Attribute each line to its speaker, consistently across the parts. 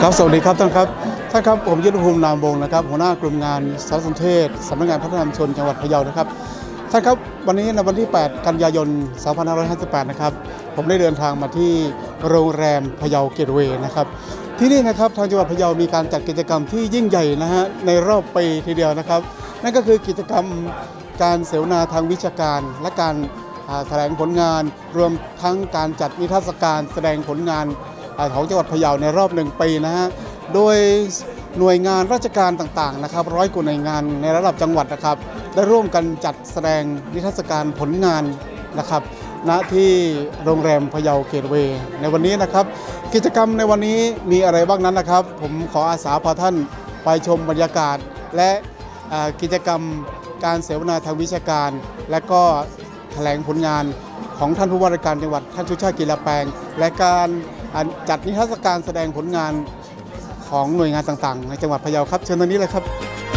Speaker 1: ครับสวัสดีครับท่านครับผมยุทธภูมินามวงศ์นะครับหัวหน้ากลุ่มงานสารสนเทศสำนักงานพัฒนาชุมชนจังหวัดพะเยานะครับท่านครับวันนี้ในวันที่ 8 กันยายน 2558 นะครับผมได้เดินทางมาที่โรงแรมพะเยาเกตเวย์นะครับที่นี่นะครับทางจังหวัดพะเยามีการจัดกิจกรรมที่ยิ่งใหญ่นะฮะในรอบปีทีเดียวนะครับนั่นก็คือกิจกรรมการเสวนาทางวิชาการและการแถลงผลงานรวมทั้งการจัดนิทรรศการแสดงผลงานของจังหวัดพะเยาในรอบ1 ปีนะฮะโดยหน่วยงานราชการต่างๆนะครับ100 กว่าหน่วยงานในระดับจังหวัดนะครับได้ร่วมกันจัดแสดงนิทรรศการผลงานนะครับณที่โรงแรมพะเยาเกตเวย์ในวันนี้นะครับกิจกรรมในวันนี้มีอะไรบ้างนั้นนะครับผมขออาสาพาท่านไปชมบรรยากาศและกิจกรรมการเสวนาทางวิชาการและก็แถลงผลงานของท่านผู้ว่าราชการจังหวัดท่านชูชาติกีฬาแปลงและการจัดนิทรรศการแสดงผลงานของหน่วยงานต่างๆในจังหวัดพะเยาครับเชิญตรงนี้เลยครับ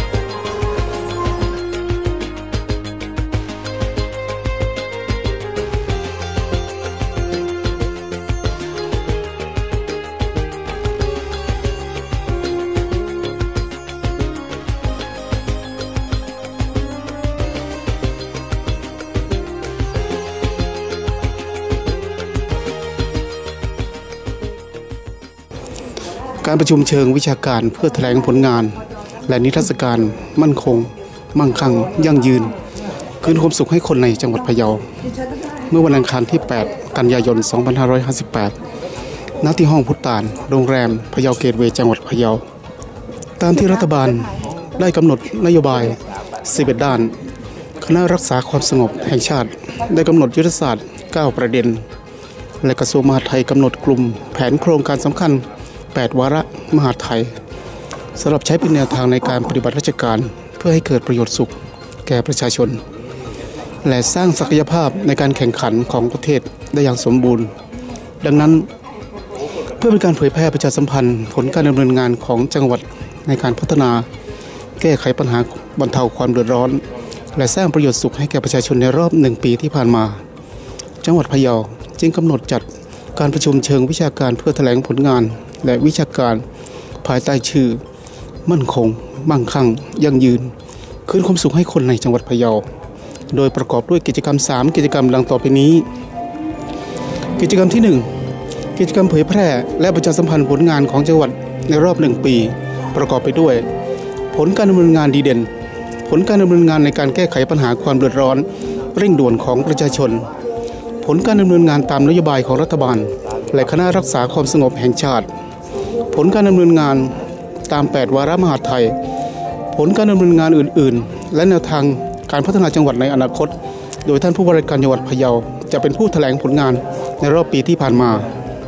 Speaker 1: การประชุมเชิงวิชาการเพื่อแถลงผลงานและนิทรรศการมั่นคงมั่งคั่งยั่งยืนคืนความสุขให้คนในจังหวัดพะเยาเมื่อวันอังคารที่ 8 กันยายน 2558 ณ ที่ห้องพุทธตาลโรงแรมพะเยาเกตเวย์จังหวัดพะเยาตามที่รัฐบาลได้กำหนดนโยบาย 11 ด้านคณะรักษาความสงบแห่งชาติได้กำหนดยุทธศาสตร์ 9 ประเด็นและกระทรวงมหาดไทยกำหนดกลุ่มแผนโครงการสำคัญ8 วาระมหาดไทยสำหรับใช้เป็นแนวทางในการปฏิบัติราชการเพื่อให้เกิดประโยชน์สุขแก่ประชาชนและสร้างศักยภาพในการแข่งขันของประเทศได้อย่างสมบูรณ์ดังนั้นเพื่อเป็นการเผยแพร่ประชาสัมพันธ์ผลการดำเนินงานของจังหวัดในการพัฒนาแก้ไขปัญหาบรรเทาความเดือดร้อนและสร้างประโยชน์สุขให้แก่ประชาชนในรอบ1 ปีที่ผ่านมาจังหวัดพะเยาจึงกำหนดจัดการประชุมเชิงวิชาการเพื่อแถลงผลงานและวิชาการภายใต้ชื่อมั่นคงมั่งคั่งยั่งยืนคืนความสุขให้คนในจังหวัดพะเยาโดยประกอบด้วยกิจกรรม3 กิจกรรมดังต่อไปนี้กิจกรรมที่1กิจกรรมเผยแพร่และประชาสัมพันธ์ผลงานของจังหวัดในรอบ1 ปีประกอบไปด้วยผลการดำเนินงานดีเด่นผลการดำเนินงานในการแก้ไขปัญหาความเดือดร้อนเร่งด่วนของประชาชนผลการดำเนินงานตามนโยบายของรัฐบาลและคณะรักษาความสงบแห่งชาติผลการดำเนินงานตาม8 วาระมหาดไทยผลการดำเนินงานอื่นๆและแนวทางการพัฒนาจังหวัดในอนาคตโดยท่านผู้ว่าราชการจังหวัดพะเยาจะเป็นผู้แถลงผลงานในรอบปีที่ผ่านมา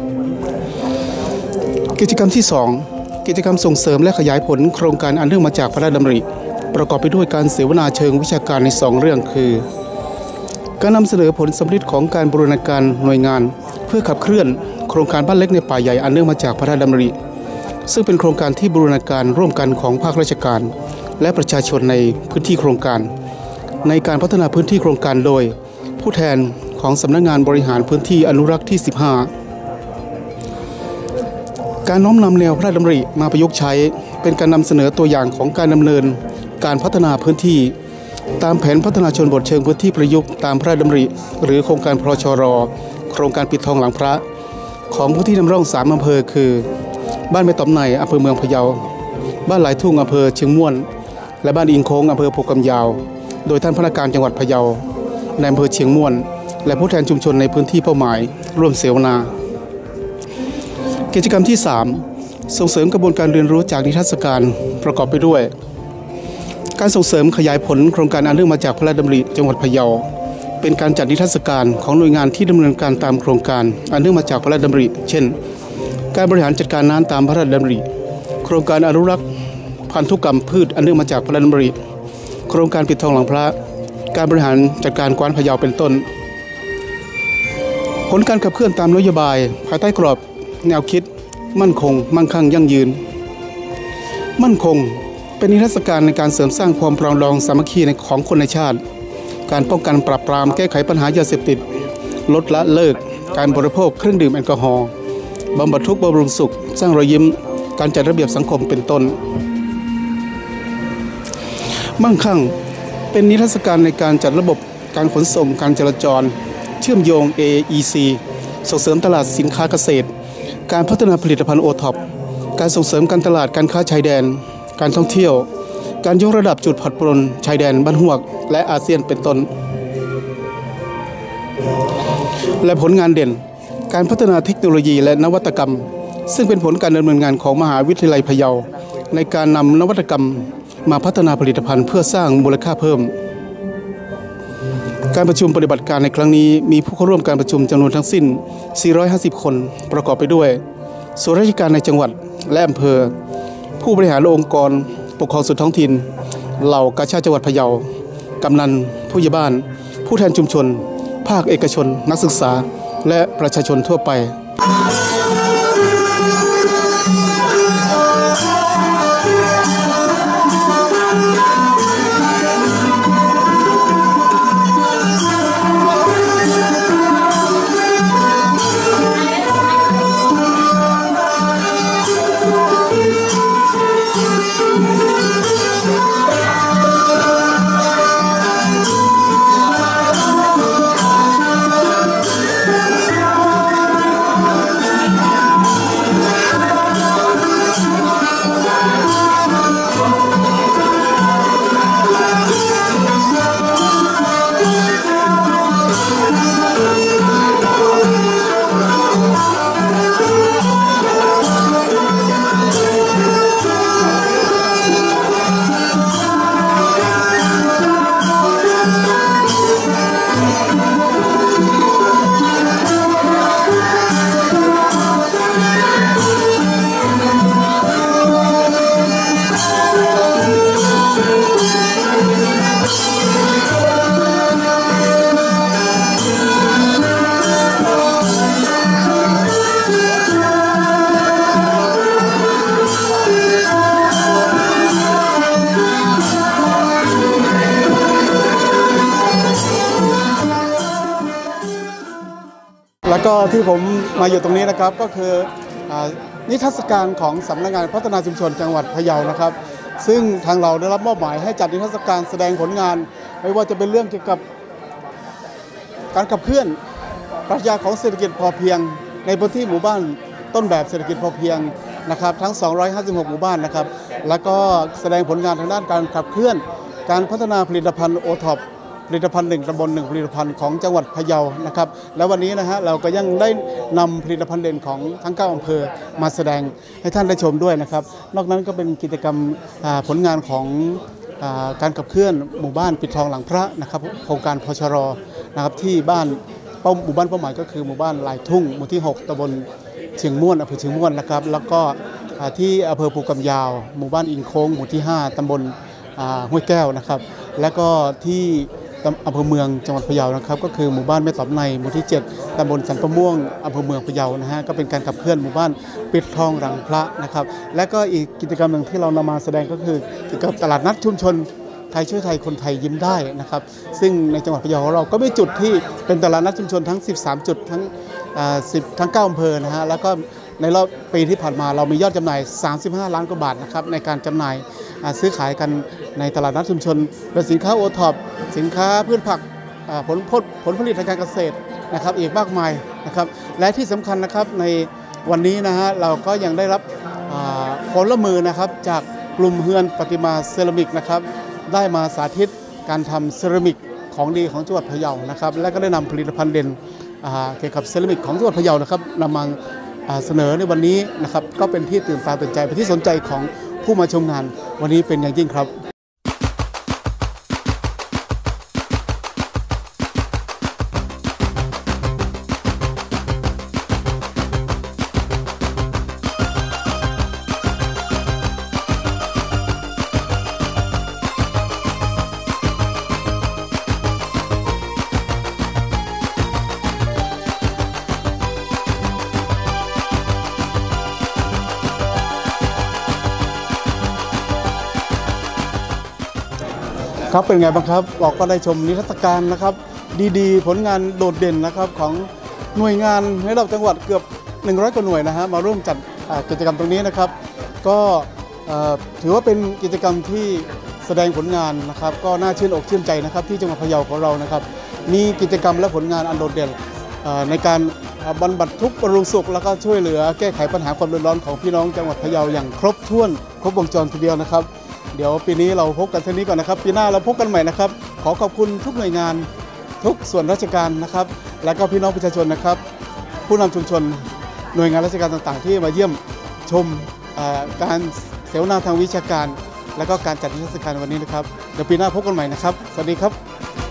Speaker 1: กิจกรรมที่2กิจกรรมส่งเสริมและขยายผลโครงการอันเนื่องมาจากพระราชดำริประกอบไปด้วยการเสวนาเชิงวิชาการใน2 เรื่องคือการนำเสนอผลสำเร็จของการบูรณาการหน่วยงานเพื่อขับเคลื่อนโครงการบ้านเล็กในป่าใหญ่อันเนื่องมาจากพระราชดำริซึ่งเป็นโครงการที่บูรณาการร่วมกันของภาคราชการและประชาชนในพื้นที่โครงการในการพัฒนาพื้นที่โครงการโดยผู้แทนของสำนักงานบริหารพื้นที่อนุรักษ์ที่ 15การน้อมนำแนวพระราชดำริมาประยุกต์ใช้เป็นการนำเสนอตัวอย่างของการดำเนินการพัฒนาพื้นที่ตามแผนพัฒนาชนบทเชิงพื้นที่ประยุกต์ตามพระราชดำริหรือโครงการพชร.โครงการปิดทองหลังพระของพื้นที่นำร่อง3 อำเภอคือบ้านแม่ต๋อมในอำเภอเมืองพะเยาบ้านหลายทุ่งอำเภอเชียงม่วนและบ้านอิงโค้งอำเภอโพกำยาวโดยท่านผู้ว่าการจังหวัดพะเยาในอำเภอเชียงม่วนและผู้แทนชุมชนในพื้นที่เป้าหมายร่วมเสวนากิจกรรมที่3ส่งเสริมกระบวนการเรียนรู้จากนิทรรศการประกอบไปด้วยการส่งเสริมขยายผลโครงการอันเนื่องมาจากพระราชดำริจังหวัดพะเยาเป็นการจัดนิทรรศการของหน่วยงานที่ดำเนินการตามโครงการอันเนื่องมาจากพระราชดำริเช่นการบริหารจัดการน้ำตามพระราชดำริโครงการอนุรักษ์พันธุกรรมพืชอันเนื่องมาจากพระราชดำริโครงการปิดทองหลังพระการบริหารจัดการกว้านพะเยาเป็นต้นผลการขับเคลื่อนตามนโยบายภายใต้กรอบแนวคิดมั่นคงมั่งคั่งยั่งยืนมั่นคงเป็นนิทรรศการในการเสริมสร้างความปรองดองสามัคคีของคนในชาติการป้องกันปราบปรามแก้ไขปัญหายาเสพติดลดละเลิกการบริโภคเครื่องดื่มแอลกอฮอล์บำบัดทุกข์บำรุงสุขสร้างรอยยิ้มการจัดระเบียบสังคมเป็นต้นมั่งคั่งเป็นนิทรรศการในการจัดระบบการขนส่งการจราจรเชื่อมโยง AEC ส่งเสริมตลาดสินค้าเกษตรการพัฒนาผลิตภัณฑ์โอท็อปการส่งเสริมการตลาดการค้าชายแดนการท่องเที่ยวการยกระดับจุดผ่อนปรนชายแดนบ้านฮวกและอาเซียนเป็นต้นและผลงานเด่นการพัฒนาเทคโนโลยีและนวัตกรรมซึ่งเป็นผลการดำเนินงานของมหาวิทยาลัยพะเยาในการนำนวัตกรรมมาพัฒนาผลิตภัณฑ์เพื่อสร้างมูลค่าเพิ่มการประชุมปฏิบัติการในครั้งนี้มีผู้เข้าร่วมการประชุมจำนวนทั้งสิ้น450คนประกอบไปด้วยส่วนราชการในจังหวัดและอำเภอผู้บริหารองค์กรปกครองส่วนท้องถิ่นเหล่ากาชาดจังหวัดพะเยากำนันผู้ใหญ่บ้านผู้แทนชุมชนภาคเอกชนนักศึกษาและประชาชนทั่วไปแล้วก็ที่ผมมาอยู่ตรงนี้นะครับก็คือนิทรรศการของสำนักงานพัฒนาชุมชนจังหวัดพะเยานะครับซึ่งทางเราได้รับมอบหมายให้จัดนิทรรศการแสดงผลงานไม่ว่าจะเป็นเรื่องเกี่ยวกับการขับเคลื่อนปรัชญาของเศรษฐกิจพอเพียงในพื้นที่หมู่บ้านต้นแบบเศรษฐกิจพอเพียงนะครับทั้ง256หมู่บ้านนะครับแล้วก็แสดงผลงานทางด้านการขับเคลื่อนการพัฒนาผลิตภัณฑ์โอท็อปผลิตภัณฑ์1ตำบล1ผลิตภัณฑ์ของจังหวัดพะเยานะครับแล้ววันนี้นะฮะเราก็ยังได้นำผลิตภัณฑ์เด่นของทั้ง9อำเภอมาแสดงให้ท่านได้ชมด้วยนะครับนอกนั้นก็เป็นกิจกรรมผลงานของการขับเคลื่อนหมู่บ้านปิดทองหลังพระนะครับโครงการพชร.นะครับที่บ้านหมู่บ้านเป้าหมายก็คือหมู่บ้านลายทุ่งหมู่ที่6ตำบลเชียงม่วนอำเภอเชียงม่วนนะครับแล้วก็ที่อำเภอภูกำยาวหมู่บ้านอิงโค้งหมู่ที่5ตำบลห้วยแก้วนะครับแล้วก็ที่อำเภอเมืองจังหวัดพะเยานะครับก็คือหมู่บ้านแม่ตอบในหมู่ที่7ตำบลสันปะม่วงอำเภอเมืองพะเยานะฮะก็เป็นการขับเคลื่อนหมู่บ้านปิดทองหลังพระนะครับและก็อีกกิจกรรมหนึ่งที่เรานำมาแสดงก็คือเกี่ยวกับตลาดนัดชุมชนไทยช่วยไทยคนไทยยิ้มได้นะครับซึ่งในจังหวัดพะเยาของเราก็มีจุดที่เป็นตลาดนัดชุมชนทั้ง13จุดทั้ง9อำเภอนะฮะแล้วก็ในรอบปีที่ผ่านมาเรามียอดจำหน่าย35ล้านกว่าบาทนะครับในการจำหน่ายซื้อขายกันในตลาดนัดชุมชนเป็นสินค้าโอท็อปสินค้าพืชผักผลผลิตทางการเกษตรนะครับอีกมากมายนะครับและที่สำคัญนะครับในวันนี้นะฮะเราก็ยังได้รับความร่วมมือนะครับจากกลุ่มเฮือนประติมาเซรามิกนะครับได้มาสาธิตการทำเซรามิกของดีของจังหวัดพะเยานะครับและก็ได้นำผลิตภัณฑ์เด่นเกี่ยวกับเซรามิกของจังหวัดพะเยานะครับนำมาเสนอในวันนี้นะครับก็เป็นที่ตื่นตาตื่นใจเป็นที่สนใจของผู้มาชมงานวันนี้เป็นอย่างยิ่งครับ ครับเป็นไงบ้างครับเราก็ได้ชมนิทรรศการนะครับดีๆผลงานโดดเด่นนะครับของหน่วยงานในระดับจังหวัดเกือบ100กว่าหน่วยนะฮะมาร่วมจัดกิจกรรมตรงนี้นะครับก็ถือว่าเป็นกิจกรรมที่แสดงผลงานนะครับก็น่าชื่นอกชื่นใจนะครับที่จังหวัดพะเยาของเรานะครับมีกิจกรรมและผลงานอันโดดเด่นในการบรรบัดทุกข์บรรลุสุขแล้วก็ช่วยเหลือแก้ไขปัญหาความเดือดร้อนของพี่น้องจังหวัดพะเยาอย่างครบถ้วนครบวงจรทีเดียวนะครับเดี๋ยวปีนี้เราพบกันเท่านี้ก่อนนะครับปีหน้าเราพบกันใหม่นะครับขอขอบคุณทุกหน่วยงานทุกส่วนราชการนะครับและก็พี่น้องประชาชนนะครับผู้นำชุมชนหน่วยงานราชการต่างๆที่มาเยี่ยมชมการเสวนาทางวิชาการและก็การจัดนิทรรศการวันนี้นะครับเดี๋ยวปีหน้าพบกันใหม่นะครับสวัสดีครับ